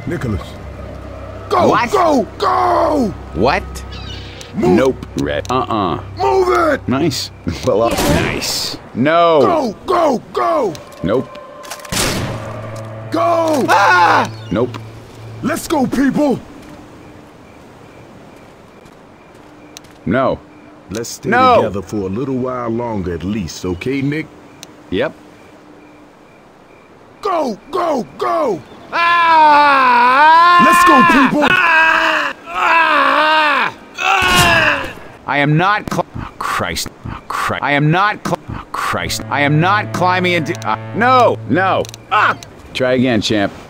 Nicholas. Go! What? Go! Go! What? Move. Nope. Red. Move it! Nice. Well, nice. No. Go! Go! Go! Nope. Go! Ah! Nope. Let's go, people! No. Let's stay No. together for a little while longer at least, okay, Nick? Yep. Go! Go! Go! Ah! Let's go, people! I am not oh, Christ. Oh, Christ. I am not oh, Christ. I am not climbing into... no! No! Ah! Try again, champ.